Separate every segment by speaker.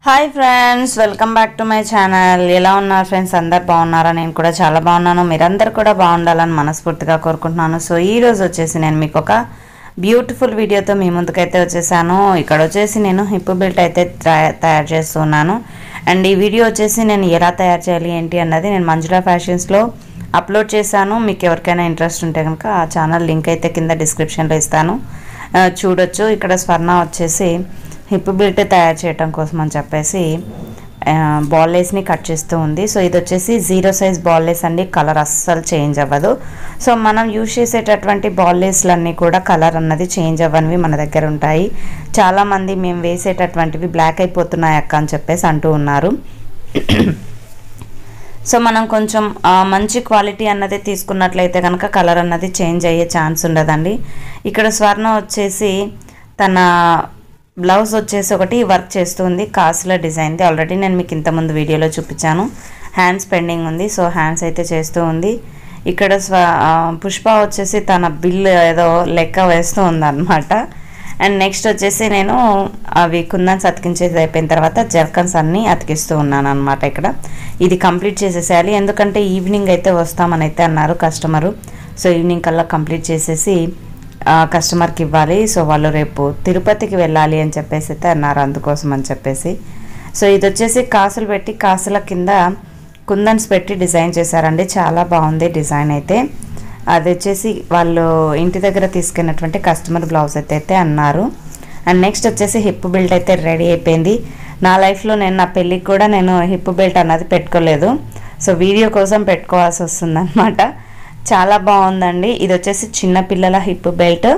Speaker 1: Hi friends, welcome back to my channel. ఎలా ఉన్నారు friends? అందరు బాగున్నారా? నేను కూడా చాలా బాగున్నాను. మీరందరూ కూడా బాగుండాలని మనస్ఫూర్తిగా కోరుకుంటున్నాను. సో ఈ రోజు వచ్చేసి నేను మీకు ఒక బ్యూటిఫుల్ వీడియోతో మీ ముందుకైతే వచ్చేసాను. ఇక్కడ వచ్చేసి నేను హిప్ బెల్ట్ అయితే తయారు చేస్తున్నాను. అండ్ ఈ వీడియో వచ్చేసి నేను ఎలా తయారు చేయాలి ఏంటి అన్నది నేను మంజులా ఫ్యాషన్స్లో అప్లోడ్ చేశాను. మీకు ఎవరికైనా ఇంట్రెస్ట్ ఉంటే కనుక ఆ ఛానల్ లింక్ అయితే కింద డిస్క్రిప్షన్లో ఇస్తాను, చూడొచ్చు. ఇక్కడ స్వర్ణ వచ్చేసి హిప్ బెల్ట్ తయారు చేయడం కోసం అని చెప్పేసి బాల్ లేస్ని కట్ చేస్తూ ఉంది. సో ఇది వచ్చేసి 0 సైజ్ బాల్ లేస్ అండి. కలర్ అస్సలు చేంజ్ అవ్వదు. సో మనం యూజ్ చేసేటటువంటి బాల్ లేస్లన్నీ కూడా కలర్ అన్నది చేంజ్ అవ్వనివి మన దగ్గర ఉంటాయి. చాలామంది మేము వేసేటటువంటివి బ్లాక్ అయిపోతున్నాయి అక్క అని చెప్పేసి అంటూ ఉన్నారు. సో మనం కొంచెం మంచి క్వాలిటీ అన్నది తీసుకున్నట్లయితే కనుక కలర్ అన్నది చేంజ్ అయ్యే ఛాన్స్ ఉండదండి. ఇక్కడ స్వర్ణ వచ్చేసి తన బ్లౌజ్ వచ్చేసి ఒకటి వర్క్ చేస్తుంది, కాసుల డిజైన్ది. ఆల్రెడీ నేను మీకు ఇంతకుముందు వీడియోలో చూపించాను. హ్యాండ్స్ పెండింగ్ ఉంది, సో హ్యాండ్స్ అయితే చేస్తూ ఉంది. ఇక్కడ పుష్ప వచ్చేసి తన బిల్ ఏదో లెక్క వేస్తూ ఉందన్నమాట. అండ్ నెక్స్ట్ వచ్చేసి నేను అవి కుందన్స్ అతికించేది అయిపోయిన తర్వాత జర్కన్స్ అన్నీ అతికిస్తూ ఉన్నాను అనమాట. ఇక్కడ ఇది కంప్లీట్ చేసేసేయాలి, ఎందుకంటే ఈవినింగ్ అయితే వస్తామని అయితే అన్నారు కస్టమరు. సో ఈవినింగ్ కల్లా కంప్లీట్ చేసేసి కస్టమర్కి ఇవ్వాలి. సో వాళ్ళు రేపు తిరుపతికి వెళ్ళాలి అని చెప్పేసి అయితే అన్నారు, అందుకోసం అని చెప్పేసి. సో ఇది వచ్చేసి కాసులు పెట్టి కాసుల కింద కుందన్స్ పెట్టి డిజైన్ చేశారండి. చాలా బాగుంది డిజైన్ అయితే. అది వచ్చేసి వాళ్ళు ఇంటి దగ్గర తీసుకున్నటువంటి కస్టమర్ బ్లౌజ్ అయితే అన్నారు. అండ్ నెక్స్ట్ వచ్చేసి హిప్ బెల్ట్ అయితే రెడీ అయిపోయింది. నా లైఫ్లో నేను నా పెళ్ళికి కూడా నేను హిప్ బెల్ట్ అన్నది పెట్టుకోలేదు. సో వీడియో కోసం పెట్టుకోవాల్సి వస్తుంది అనమాట. చాలా బాగుందండి. ఇది వచ్చేసి చిన్న పిల్లల హిప్ బెల్ట్.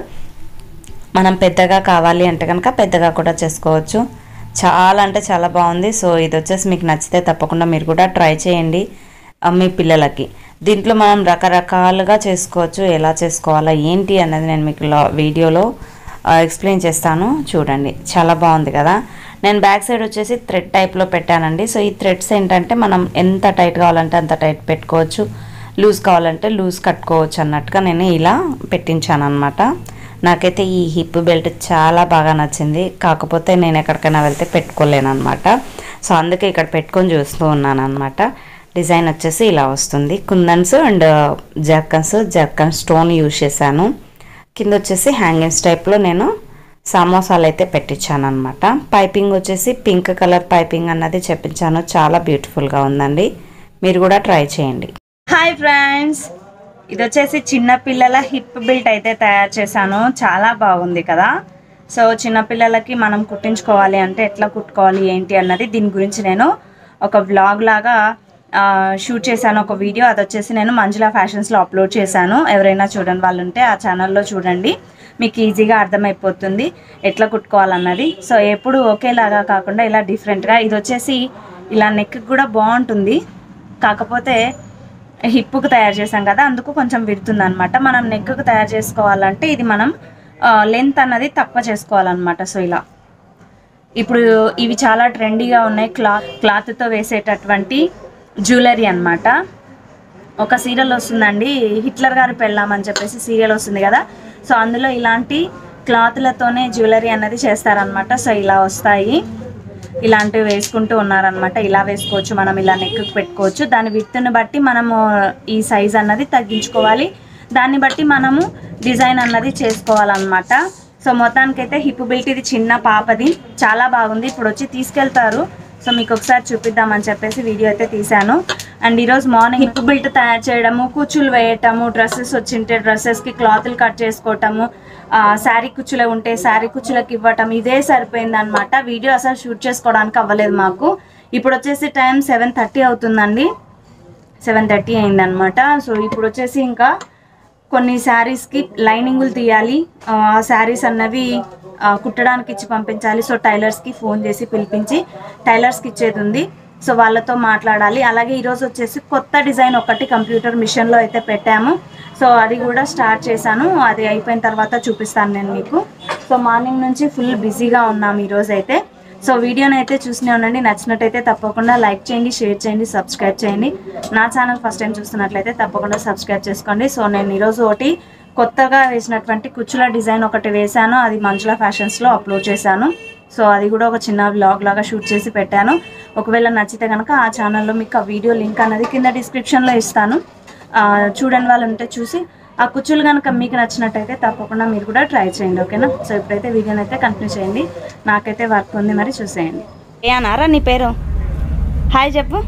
Speaker 1: మనం పెద్దగా కావాలి అంటే కనుక పెద్దగా కూడా చేసుకోవచ్చు. చాలా అంటే చాలా బాగుంది. సో ఇది వచ్చేసి మీకు నచ్చితే తప్పకుండా మీరు కూడా ట్రై చేయండి మీ పిల్లలకి. దీంట్లో మనం రకరకాలుగా చేసుకోవచ్చు. ఎలా చేసుకోవాలా ఏంటి అన్నది నేను మీకు వీడియోలో ఎక్స్ప్లెయిన్ చేస్తాను, చూడండి. చాలా బాగుంది కదా. నేను బ్యాక్ సైడ్ వచ్చేసి థ్రెడ్ టైప్లో పెట్టానండి. సో ఈ థ్రెడ్స్ ఏంటంటే మనం ఎంత టైట్ కావాలంటే అంత టైట్ పెట్టుకోవచ్చు, లూజ్ కావాలంటే లూజ్ కట్టుకోవచ్చు అన్నట్టుగా నేను ఇలా పెట్టించాను అనమాట. నాకైతే ఈ హిప్ బెల్ట్ చాలా బాగా నచ్చింది. కాకపోతే నేను ఎక్కడికైనా వెళ్తే పెట్టుకోలేను అనమాట. సో అందుకే ఇక్కడ పెట్టుకొని చూస్తూ ఉన్నాను అనమాట. డిజైన్ వచ్చేసి ఇలా వస్తుంది. Kundans and zircon stone use చేశాను. కింద వచ్చేసి హ్యాంగింగ్స్ టైప్లో నేను సమోసాలు అయితే పెట్టించాను అనమాట. పైపింగ్ వచ్చేసి పింక్ కలర్ పైపింగ్ అన్నది చెప్పించాను. చాలా బ్యూటిఫుల్గా ఉందండి. మీరు కూడా ట్రై చేయండి. హాయ్ ఫ్రెండ్స్, ఇది వచ్చేసి చిన్నపిల్లల హిప్ బెల్ట్ అయితే తయారు చేశాను. చాలా బాగుంది కదా. సో చిన్నపిల్లలకి మనం కుట్టించుకోవాలి అంటే ఎట్లా కుట్టుకోవాలి ఏంటి అన్నది దీని గురించి నేను ఒక వ్లాగ్ లాగా షూట్ చేశాను, ఒక వీడియో. అది వచ్చేసి నేను మంజులా ఫ్యాషన్స్లో అప్లోడ్ చేశాను. ఎవరైనా చూడని వాళ్ళు ఉంటే ఆ ఛానల్లో చూడండి, మీకు ఈజీగా అర్థమైపోతుంది ఎట్లా కుట్టుకోవాలన్నది. సో ఎప్పుడు ఒకేలాగా కాకుండా ఇలా డిఫరెంట్గా. ఇది వచ్చేసి ఇలా నెక్ కూడా బాగుంటుంది, కాకపోతే హిప్కు తయారు చేసాం కదా అందుకు కొంచెం విడుతుంది అనమాట. మనం నెక్కు తయారు చేసుకోవాలంటే ఇది మనం లెంత్ అన్నది తక్కువ చేసుకోవాలన్నమాట. సో ఇలా ఇప్పుడు ఇవి చాలా ట్రెండీగా ఉన్నాయి. క్లాత్తో వేసేటటువంటి జ్యువెలరీ అన్నమాట. ఒక సీరియల్ వస్తుందండి, హిట్లర్ గారు పెళ్ళామని చెప్పేసి సీరియల్ వస్తుంది కదా. సో అందులో ఇలాంటి క్లాత్లతోనే జ్యువెలరీ అన్నది చేస్తారనమాట. సో ఇలా వస్తాయి, ఇలాంటివి వేసుకుంటూ ఉన్నారనమాట. ఇలా వేసుకోవచ్చు, మనం ఇలా నెక్కు పెట్టుకోవచ్చు. దాని విడ్త్ని బట్టి మనము ఈ సైజ్ అన్నది తగ్గించుకోవాలి, దాన్ని బట్టి మనము డిజైన్ అన్నది చేసుకోవాలన్నమాట. సో మొత్తానికైతే హిప్ బెల్ట్ ఇది చిన్న పాపది, చాలా బాగుంది. ఇప్పుడు వచ్చి తీసుకెళ్తారు. సో మీకు ఒకసారి చూపిద్దామని చెప్పేసి వీడియో అయితే తీశాను. అండ్ ఈరోజు మార్నింగ్ హిప్ బెల్ట్ తయారు చేయడము, కుచ్చులు వేయటము, డ్రెస్సెస్ వచ్చింటే డ్రెస్సెస్కి క్లాతులు కట్ చేసుకోవటము, శారీ కుచ్చులు ఉంటే శారీ కుచ్చులకు ఇవ్వటం, ఇదే సరిపోయిందనమాట. వీడియో అసలు షూట్ చేసుకోవడానికి అవ్వలేదు మాకు. ఇప్పుడు వచ్చేసి టైం 7:30 అవుతుందండి. 7:30 అయిందనమాట. సో ఇప్పుడు వచ్చేసి ఇంకా కొన్ని శారీస్కి లైనింగులు తీయాలి. ఆ శారీస్ అన్నవి కుట్టడానికి ఇచ్చి పంపించాలి. సో టైలర్స్కి ఫోన్ చేసి పిలిపించి టైలర్స్కి ఇచ్చేది ఉంది. సో వాళ్ళతో మాట్లాడాలి. అలాగే ఈరోజు వచ్చేసి కొత్త డిజైన్ ఒకటి కంప్యూటర్ మిషన్లో అయితే పెట్టాము. సో అది కూడా స్టార్ట్ చేశాను. అది అయిపోయిన తర్వాత చూపిస్తాను నేను మీకు. సో మార్నింగ్ నుంచి ఫుల్ బిజీగా ఉన్నాము ఈరోజు అయితే. సో వీడియోని అయితే చూస్తూనే ఉండండి. నచ్చినట్టయితే తప్పకుండా లైక్ చేయండి, షేర్ చేయండి, సబ్స్క్రైబ్ చేయండి. నా ఛానల్ ఫస్ట్ టైం చూస్తున్నట్లయితే తప్పకుండా సబ్స్క్రైబ్ చేసుకోండి. సో నేను ఈరోజు ఒకటి కొత్తగా వేసినటువంటి కుచ్చుల డిజైన్ ఒకటి వేశాను, అది మంజులా ఫ్యాషన్స్లో అప్లోడ్ చేశాను. సో అది కూడా ఒక చిన్న వ్లాగ్ లాగా షూట్ చేసి పెట్టాను. ఒకవేళ నచ్చితే కనుక ఆ ఛానల్లో మీకు ఆ వీడియో లింక్ అనేది కింద డిస్క్రిప్షన్లో ఇస్తాను. చూడని వాళ్ళు ఉంటే చూసి ఆ కుచ్చులు కనుక మీకు నచ్చినట్టయితే తప్పకుండా మీరు కూడా ట్రై చేయండి, ఓకేనా. సో ఇప్పుడైతే వీడియోని అయితే కంటిన్యూ చేయండి. నాకైతే వర్క్ ఉంది, మరి చూసేయండి. ఏ అనారా నీ పేరు? హాయ్ చెప్పు.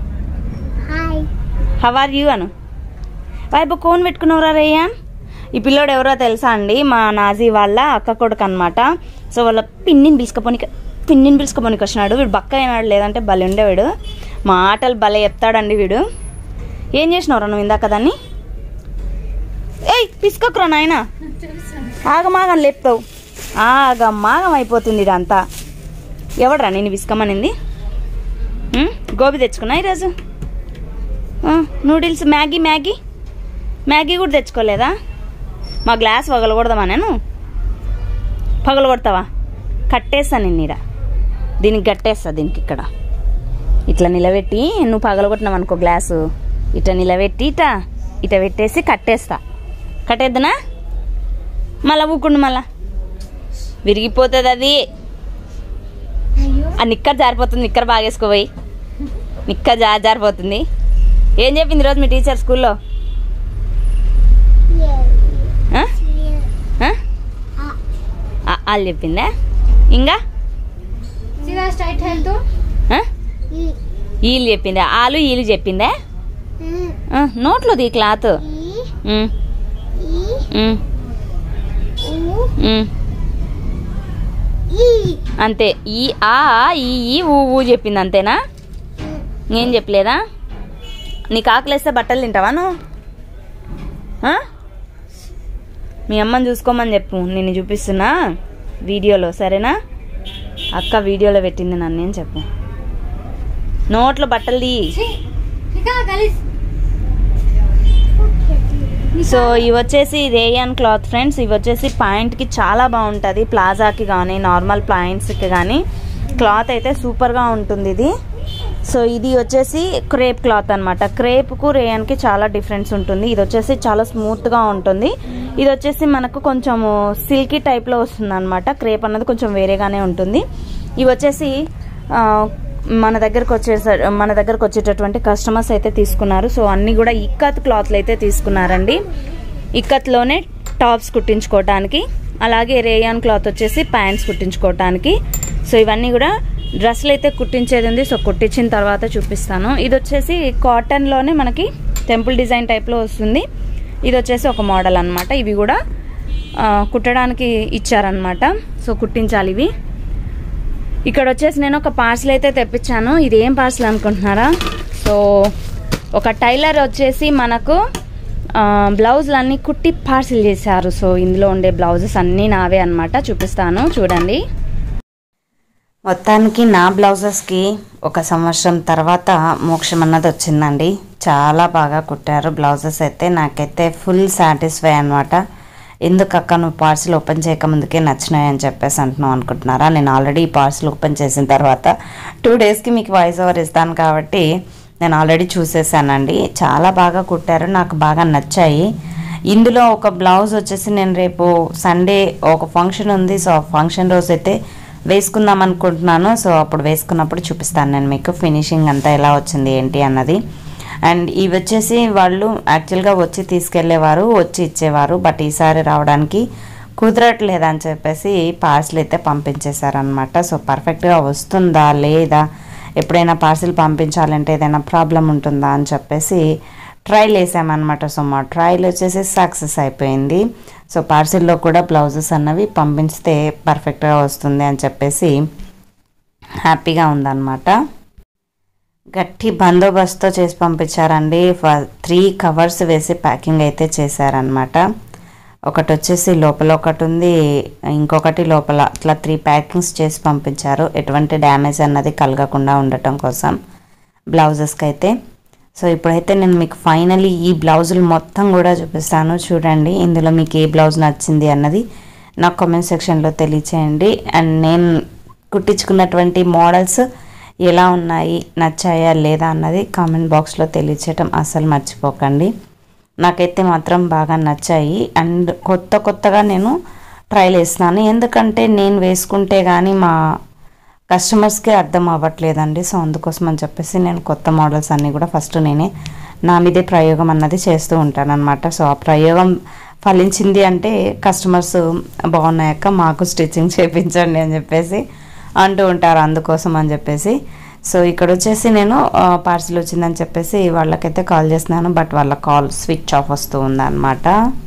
Speaker 1: How are you Anu. వైపు కోన్ పెట్టుకున్నావురా రేయాన్. ఈ పిల్లోడు ఎవరో తెలుసా అండి, మా నాజీ వాళ్ళ అక్క కొడుకు అనమాట. సో వాళ్ళ పిన్నిని పిలుచుకోపోనికి వచ్చినాడు. వీడు బక్క అయినాడు, లేదంటే భలే ఉండేవాడు. మా ఆటలు భలే చెప్తాడండి వీడు. ఏం చేసినావురా నువ్వు ఇందాక దాన్ని? ఏయ్ పిసుకకురా నాయన, ఆగమాగం లేపుతావు. ఆగమాగం అయిపోతుంది ఇదంతా. ఎవడరా నేను పిసుకమనింది? గోబీ తెచ్చుకున్నా ఈరోజు. నూడిల్స్, మ్యాగీ కూడా తెచ్చుకోలేదా? మా గ్లాస్ పగలగొడదామా? నేను పగలగొడతావా? కట్టేస్తా నిన్నీడ, దీనికి కట్టేస్తా. దీనికి ఇక్కడ ఇట్లా నిలబెట్టి, నువ్వు పగలగొట్టినావు అనుకో గ్లాసు, ఇట్లా నిలబెట్టి ఇట పెట్టేసి కట్టేస్తా. కట్టేద్దునా? మళ్ళా ఊకుండు, మళ్ళా విరిగిపోతుంది అది. ఆ నిక్కర్ జారిపోతుంది. నిక్కర్ బాగేసుకోపోయి, నిక్కర్ జారిపోతుంది. ఏం చెప్పింది ఈరోజు మీ టీచర్ స్కూల్లో? వాళ్ళు చెప్పిందా? ఇంకా వీళ్ళు చెప్పిందా? ఆలు వీళ్ళు చెప్పిందా? నోట్లో దీ క్లాత్. అంతే. ఈ ఊ చెప్పింది అంతేనా? ఏం చెప్పలేదా? నీకు ఆకలేస్తే బట్టలు తింటావా నువ్వు? మీ అమ్మని చూసుకోమని చెప్పు, నేను చూపిస్తున్నా వీడియోలో, సరేనా? అక్క వీడియోలో పెట్టింది నన్ను ఏం చెప్పు. నోట్లో బట్టలు తీ. సో ఇవి వచ్చేసి రేయాన్ క్లాత్ ఫ్రెండ్స్. ఇవి వచ్చేసి ప్యాంట్కి చాలా బాగుంటుంది, ప్లాజాకి కానీ నార్మల్ ప్యాంట్స్కి కానీ క్లాత్ అయితే సూపర్గా ఉంటుంది ఇది. సో ఇది వచ్చేసి క్రేప్ క్లాత్ అనమాట. క్రేప్కు రేయాన్కి చాలా డిఫరెన్స్ ఉంటుంది. ఇది వచ్చేసి చాలా స్మూత్గా ఉంటుంది. ఇది వచ్చేసి మనకు కొంచెము సిల్కీ టైప్లో వస్తుంది అనమాట. క్రేప్ అన్నది కొంచెం వేరేగానే ఉంటుంది. ఇవి వచ్చేసి మన దగ్గరకు వచ్చేటటువంటి కస్టమర్స్ అయితే తీసుకున్నారు. సో అన్నీ కూడా ఇక్కత్ క్లాత్లు అయితే తీసుకున్నారండి. ఇక్కత్లోనే టాప్స్ కుట్టించుకోవటానికి, అలాగే రేయాన్ క్లాత్ వచ్చేసి ప్యాంట్స్ కుట్టించుకోవటానికి. సో ఇవన్నీ కూడా డ్రెస్సులు అయితే కుట్టించేది ఉంది. సో కుట్టించిన తర్వాత చూపిస్తాను. ఇది వచ్చేసి కాటన్లోనే మనకి టెంపుల్ డిజైన్ టైప్లో వస్తుంది. ఇది వచ్చేసి ఒక మోడల్ అనమాట. ఇవి కూడా కుట్టడానికి ఇచ్చారనమాట. సో కుట్టించాలి ఇవి. ఇక్కడ వచ్చేసి నేను ఒక పార్సల్ అయితే తెప్పించాను. ఇది ఏం పార్సల్ అనుకుంటున్నారా? సో ఒక టైలర్ వచ్చేసి మనకు బ్లౌజులన్నీ కుట్టి పార్సల్ చేశారు. సో ఇందులో ఉండే బ్లౌజెస్ అన్నీ నావే అనమాట. చూపిస్తాను చూడండి. మొత్తానికి నా బ్లౌజెస్కి 1 సంవత్సరం తర్వాత మోక్షం అన్నది వచ్చిందండి. చాలా బాగా కుట్టారు బ్లౌజెస్ అయితే. నాకైతే ఫుల్ సాటిస్ఫై అనమాట. ఎందుకు అక్క నువ్వు పార్సిల్ ఓపెన్ చేయకముందుకే నచ్చినాయని చెప్పేసి అంటున్నావు అనుకుంటున్నారా? నేను ఆల్రెడీ ఈ పార్సిల్ ఓపెన్ చేసిన తర్వాత 2 డేస్కి మీకు వాయిస్ ఓవర్ ఇస్తాను కాబట్టి నేను ఆల్రెడీ చూసేసానండి. చాలా బాగా కుట్టారు, నాకు బాగా నచ్చాయి. ఇందులో ఒక బ్లౌజ్ వచ్చేసి నేను రేపు సండే ఒక ఫంక్షన్ ఉంది. సో ఆ ఫంక్షన్ రోజు అయితే వేసుకుందాం అనుకుంటున్నాను. సో అప్పుడు వేసుకున్నప్పుడు చూపిస్తాను నేను మీకు ఫినిషింగ్ అంతా ఎలా వచ్చింది ఏంటి అన్నది. అండ్ ఇవి వచ్చేసి వాళ్ళు యాక్చువల్గా వచ్చి తీసుకెళ్లేవారు, వచ్చి ఇచ్చేవారు. బట్ ఈసారి రావడానికి కుదరట్లేదని చెప్పేసి పార్సిల్ అయితే పంపించేశారనమాట. సో పర్ఫెక్ట్గా వస్తుందా లేదా, ఎప్పుడైనా పార్సిల్ పంపించాలంటే ఏదైనా ప్రాబ్లం ఉంటుందా అని చెప్పేసి ట్రైల్ వేసామన్నమాట. సో మా ట్రైల్ వచ్చేసి సక్సెస్ అయిపోయింది. సో పార్సిల్లో కూడా బ్లౌజెస్ అన్నవి పంపిస్తే పర్ఫెక్ట్గా వస్తుంది అని చెప్పేసి హ్యాపీగా ఉందన్నమాట. గట్టి బందోబస్తుతో చేసి పంపించారండి. 3 కవర్స్ వేసి ప్యాకింగ్ అయితే చేశారనమాట. ఒకటి వచ్చేసి లోపల ఒకటి ఉంది, ఇంకొకటి లోపల, అట్లా 3 ప్యాకింగ్స్ చేసి పంపించారు. ఎటువంటి డ్యామేజ్ అన్నది కలగకుండా ఉండటం కోసం బ్లౌజెస్కి అయితే. సో ఇప్పుడైతే నేను మీకు ఫైనలీ ఈ బ్లౌజులు మొత్తం కూడా చూపిస్తాను చూడండి. ఇందులో మీకు ఏ బ్లౌజ్ నచ్చింది అన్నది నాకు కామెంట్ సెక్షన్లో తెలియచేయండి. అండ్ నేను కుట్టించుకున్నటువంటి మోడల్స్ ఎలా ఉన్నాయి, నచ్చాయా లేదా అన్నది కామెంట్ బాక్స్లో తెలియచేయటం అస్సలు మర్చిపోకండి. నాకైతే మాత్రం బాగా నచ్చాయి. అండ్ కొత్తగా నేను ట్రైల్ వేస్తున్నాను. ఎందుకంటే నేను వేసుకుంటే కానీ మా కస్టమర్స్కే అర్థం అవ్వట్లేదండి. సో అందుకోసం అని చెప్పేసి నేను కొత్త మోడల్స్ అన్నీ కూడా ఫస్ట్ నేనే నా మీదే ప్రయోగం అన్నది చేస్తూ ఉంటానన్నమాట. సో ఆ ప్రయోగం ఫలించింది అంటే కస్టమర్స్ బాగున్నాయక్క మాకు స్టిచ్చింగ్ చేయించండి అని చెప్పేసి అంటూ ఉంటారు. అందుకోసం అని చెప్పేసి సో ఇక్కడ వచ్చేసి నేను పార్సిల్ వచ్చిందని చెప్పేసి వాళ్ళకైతే కాల్ చేస్తున్నాను. బట్ వాళ్ళ కాల్ స్విచ్ ఆఫ్ వస్తూ ఉందన్నమాట.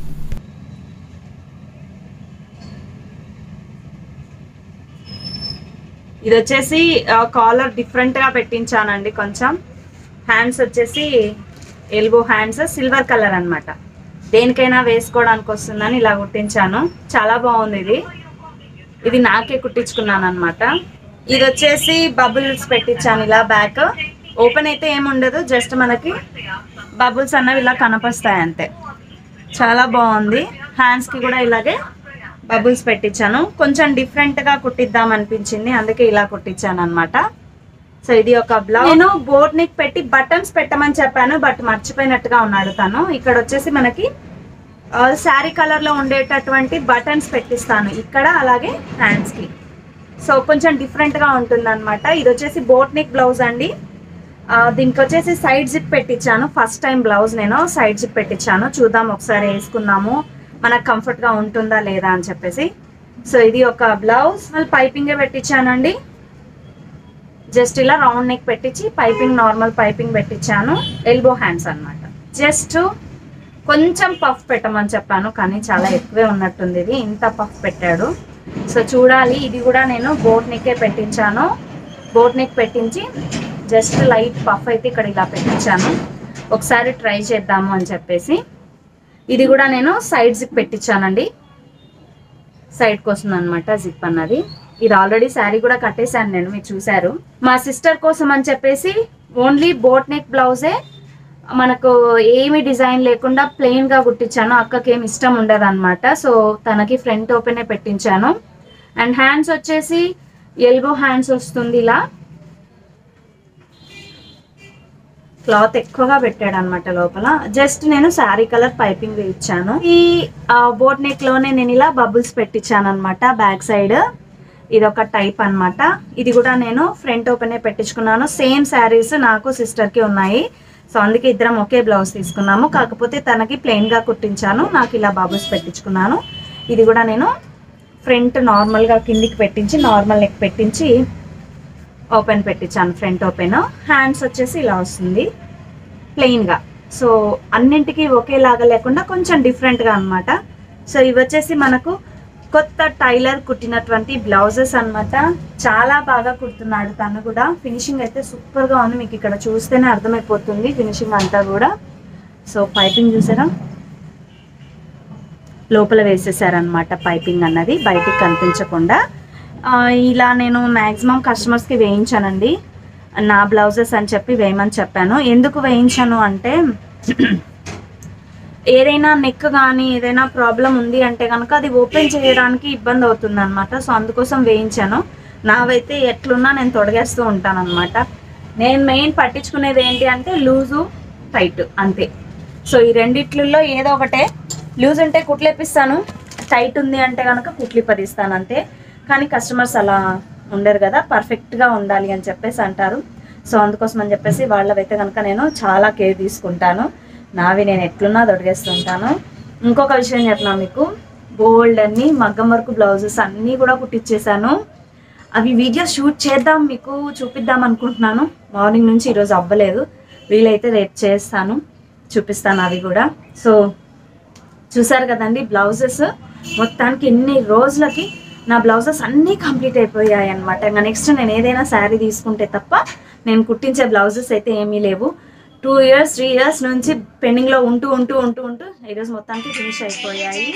Speaker 1: ఇది వచ్చేసి కాలర్ డిఫరెంట్గా పెట్టించానండి. కొంచెం హ్యాండ్స్ వచ్చేసి ఎల్బో హ్యాండ్స్ సిల్వర్ కలర్ అనమాట. దేనికైనా వేసుకోవడానికి వస్తుందని ఇలా కుట్టించాను. చాలా బాగుంది. ఇది నాకే కుట్టించుకున్నాను అనమాట. ఇది వచ్చేసి బబుల్స్ పెట్టించాను ఇలా. బ్యాక్ ఓపెన్ అయితే ఏముండదు, జస్ట్ మనకి బబుల్స్ అన్నవి ఇలా కనపస్తాయి అంతే. చాలా బాగుంది. హ్యాండ్స్కి కూడా ఇలాగే బబుల్స్ పెట్టించాను. కొంచెం డిఫరెంట్గా కుట్టిద్దాం అనిపించింది, అందుకే ఇలా కుట్టించాను అనమాట. సో ఇది ఒక బ్లౌజ్. నేను బోట్ నెక్ పెట్టి బటన్స్ పెట్టమని చెప్పాను, బట్ మర్చిపోయినట్టుగా ఉన్నాడు తను. ఇక్కడ వచ్చేసి మనకి శారీ కలర్లో ఉండేటటువంటి బటన్స్ పెట్టిస్తాను ఇక్కడ, అలాగే హ్యాండ్స్కి. సో కొంచెం డిఫరెంట్గా ఉంటుంది అనమాట. ఇది వచ్చేసి బోట్ నెక్ బ్లౌజ్ అండి. దీనికి వచ్చేసి సైడ్ జిప్ పెట్టించాను. ఫస్ట్ టైం బ్లౌజ్ నేను సైడ్ జిప్ పెట్టించాను. చూద్దాం ఒకసారి వేసుకున్నాము మనకు కంఫర్ట్గా ఉంటుందా లేదా అని చెప్పేసి. సో ఇది ఒక బ్లౌజ్. మళ్ళీ పైపింగే పెట్టించానండి. జస్ట్ ఇలా రౌండ్ నెక్ పెట్టించి పైపింగ్, నార్మల్ పైపింగ్ పెట్టించాను. ఎల్బో హ్యాండ్స్ అనమాట. జస్ట్ కొంచెం పఫ్ పెట్టమని చెప్పాను, కానీ చాలా ఎక్కువే ఉన్నట్టుంది. ఇది ఇంత పఫ్ పెట్టాడు. సో చూడాలి. ఇది కూడా నేను బోట్ నెక్కే పెట్టించాను. బోట్ నెక్ పెట్టించి జస్ట్ లైట్ పఫ్ అయితే ఇక్కడ ఇలా పెట్టించాను. ఒకసారి ట్రై చేద్దాము అని చెప్పేసి. ఇది కూడా నేను సైడ్ జిప్ పెట్టించానండి. సైడ్కి వస్తుంది అనమాట జిప్ అన్నది. ఇది ఆల్రెడీ శారీ కూడా కట్టేశాను నేను, మీరు చూసారు. మా సిస్టర్ కోసం అని చెప్పేసి ఓన్లీ బోట్ నెక్ బ్లౌజే, మనకు ఏమి డిజైన్ లేకుండా ప్లెయిన్గా కుట్టించాను. అక్కకి ఏమి ఇష్టం ఉండదు అనమాట. సో తనకి ఫ్రంట్ ఓపెనే పెట్టించాను. అండ్ హ్యాండ్స్ వచ్చేసి ఎల్బో హ్యాండ్స్ వస్తుంది ఇలా. క్లాత్ ఎక్కువగా పెట్టాడు అనమాట లోపల. జస్ట్ నేను శారీ కలర్ పైపింగ్ ఇచ్చాను. ఈ బోట్ నెక్ లోనే నేను ఇలా బబుల్స్ పెట్టించాను అనమాట బ్యాక్ సైడ్. ఇది ఒక టైప్ అనమాట. ఇది కూడా నేను ఫ్రంట్ ఓపెనే పెట్టించుకున్నాను. సేమ్ శారీస్ నాకు సిస్టర్కి ఉన్నాయి. సో అందుకే ఇద్దరం ఒకే బ్లౌజ్ తీసుకున్నాము. కాకపోతే తనకి ప్లెయిన్గా కుట్టించాను, నాకు ఇలా బబుల్స్ పెట్టించుకున్నాను. ఇది కూడా నేను ఫ్రంట్ నార్మల్గా కిందికి పెట్టించి నార్మల్ నెక్ పెట్టించి ఓపెన్ పెట్టించాను, ఫ్రంట్ ఓపెన్. హ్యాండ్స్ వచ్చేసి ఇలా వస్తుంది ప్లెయిన్గా. సో అన్నింటికి ఒకేలాగా లేకుండా కొంచెం డిఫరెంట్గా అనమాట. సో ఇవి వచ్చేసి మనకు కొత్త టైలర్ కుట్టినటువంటి బ్లౌజెస్ అనమాట. చాలా బాగా కుడుతున్నాడు తను కూడా. ఫినిషింగ్ అయితే సూపర్గా ఉంది, మీకు ఇక్కడ చూస్తేనే అర్థమైపోతుంది ఫినిషింగ్ అంతా కూడా. సో పైపింగ్ చూసారా, లోపల వేసేసారనమాట పైపింగ్ అన్నది బయటికి కనిపించకుండా. ఇలా నేను మ్యాక్సిమం కస్టమర్స్కి వేయించానండి నా బ్లౌజెస్ అని చెప్పి వేయమని చెప్పాను. ఎందుకు వేయించాను అంటే ఏదైనా నెక్ కానీ ఏదైనా ప్రాబ్లం ఉంది అంటే కనుక అది ఓపెన్ చేయడానికి ఇబ్బంది అవుతుంది అనమాట. సో అందుకోసం వేయించాను. నావైతే ఎట్లున్నా నేను తొడగేస్తూ ఉంటాను అనమాట. నేను మెయిన్ పట్టించుకునేది ఏంటి అంటే లూజు, టైట్ అంతే. సో ఈ రెండిట్లలో ఏదో ఒకటే. లూజ్ ఉంటే కుట్లేపిస్తాను, టైట్ ఉంది అంటే కనుక కుట్లిపదిస్తాను అంతే. కానీ కస్టమర్స్ అలా ఉండరు కదా, పర్ఫెక్ట్గా ఉండాలి అని చెప్పేసి అంటారు. సో అందుకోసం అని చెప్పేసి వాళ్ళవైతే కనుక నేను చాలా కేర్ తీసుకుంటాను. నావి నేను ఎట్లున్నా దొడిగేస్తుంటాను. ఇంకొక విషయం చెప్పినా మీకు, బోల్డ్ అన్ని మగ్గం వర్క్ బ్లౌజెస్ అన్నీ కూడా కుట్టించేసాను. అవి వీడియో షూట్ చేద్దాం మీకు చూపిద్దాం అనుకుంటున్నాను. మార్నింగ్ నుంచి ఈరోజు అవ్వలేదు. వీలైతే రేపు చేస్తాను, చూపిస్తాను అవి కూడా. సో చూసారు కదండి బ్లౌజెస్. మొత్తానికి ఎన్ని రోజులకి నా బ్లౌజెస్ అన్నీ కంప్లీట్ అయిపోయాయి అనమాట. ఇంకా నెక్స్ట్ నేను ఏదైనా శారీ తీసుకుంటే తప్ప నేను కుట్టించే బ్లౌజెస్ అయితే ఏమీ లేవు. 2 years 3 years నుంచి పెండింగ్లో ఉంటూ ఈరోజు మొత్తానికి ఫినిష్ అయిపోయాయి.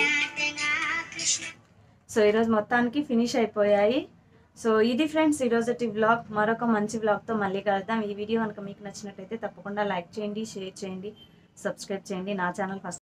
Speaker 1: సో ఇది ఫ్రెండ్స్ ఈరోజుటి వ్లాగ్. మరొక మంచి వ్లాగ్తో మళ్ళీ కలుద్దాం. ఈ వీడియో కనుక మీకు నచ్చినట్టయితే తప్పకుండా లైక్ చేయండి, షేర్ చేయండి, సబ్స్క్రైబ్ చేయండి. నా ఛానల్ ఫస్ట్